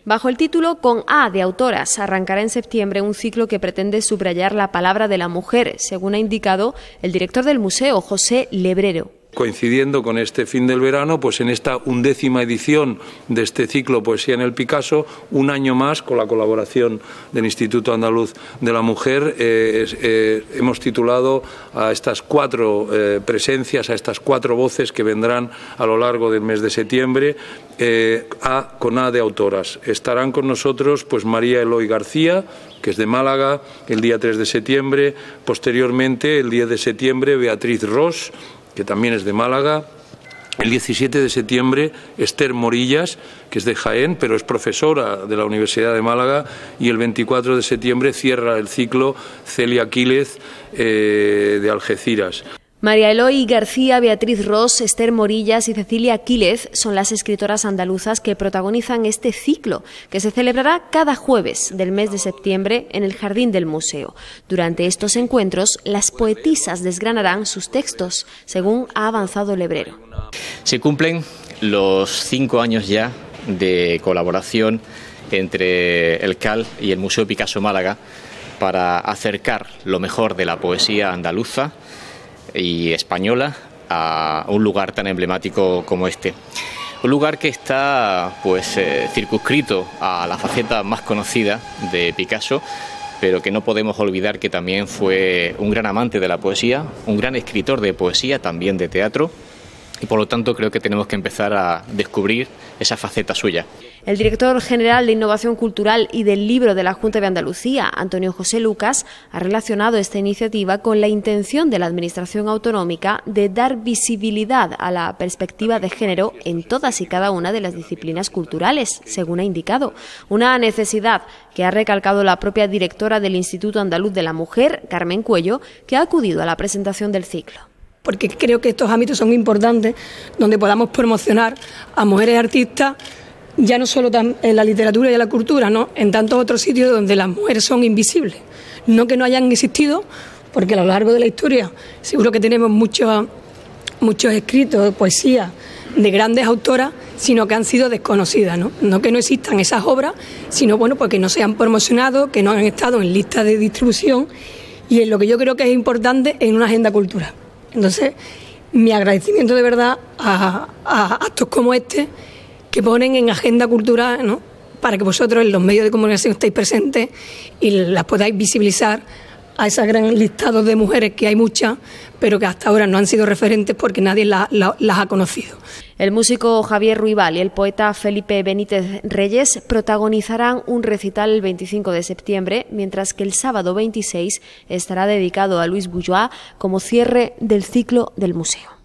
Bajo el título Con A de autoras, arrancará en septiembre un ciclo que pretende subrayar la palabra de la mujer, según ha indicado el director del museo, José Lebrero. Coincidiendo con este fin del verano, pues en esta 11ª edición de este ciclo Poesía en el Picasso, un año más, con la colaboración del Instituto Andaluz de la Mujer, hemos titulado a estas 4 presencias, a estas 4 voces que vendrán a lo largo del mes de septiembre, con A de autoras. Estarán con nosotros pues María Eloy García, que es de Málaga, el día 3 de septiembre, posteriormente, el 10 de septiembre, Beatriz Ros, que también es de Málaga. El 17 de septiembre, Esther Morillas, que es de Jaén, pero es profesora de la Universidad de Málaga. Y el 24 de septiembre cierra el ciclo Celia Quílez, de Algeciras. María Eloy García, Beatriz Ros, Esther Morillas y Cecilia Quílez son las escritoras andaluzas que protagonizan este ciclo, que se celebrará cada jueves del mes de septiembre en el jardín del museo. Durante estos encuentros, las poetisas desgranarán sus textos, según ha avanzado Lebrero. Se cumplen los 5 años ya de colaboración entre el CAL y el Museo Picasso Málaga para acercar lo mejor de la poesía andaluza y española a un lugar tan emblemático como este. Un lugar que está pues circunscrito a la faceta más conocida de Picasso, pero que no podemos olvidar que también fue un gran amante de la poesía, un gran escritor de poesía, también de teatro, y por lo tanto creo que tenemos que empezar a descubrir esa faceta suya. El director general de Innovación Cultural y del Libro de la Junta de Andalucía, Antonio José Lucas, ha relacionado esta iniciativa con la intención de la Administración autonómica de dar visibilidad a la perspectiva de género en todas y cada una de las disciplinas culturales, según ha indicado. Una necesidad que ha recalcado la propia directora del Instituto Andaluz de la Mujer, Carmen Cuello, que ha acudido a la presentación del ciclo. Porque creo que estos ámbitos son importantes, donde podamos promocionar a mujeres artistas, ya no solo en la literatura y en la cultura, ¿no?, en tantos otros sitios donde las mujeres son invisibles. No que no hayan existido, porque a lo largo de la historia seguro que tenemos muchos escritos, poesía de grandes autoras, sino que han sido desconocidas, ¿no? No que no existan esas obras, sino bueno, pues que no se han promocionado, que no han estado en listas de distribución, y en lo que yo creo que es importante en una agenda cultural. Entonces, mi agradecimiento de verdad a actos como este, que ponen en agenda cultural, ¿no?, para que vosotros en los medios de comunicación estéis presentes y las podáis visibilizar a ese gran listado de mujeres, que hay muchas, pero que hasta ahora no han sido referentes porque nadie las ha conocido. El músico Javier Ruibal y el poeta Felipe Benítez Reyes protagonizarán un recital el 25 de septiembre, mientras que el sábado 26 estará dedicado a Luis Bourgeois como cierre del ciclo del museo.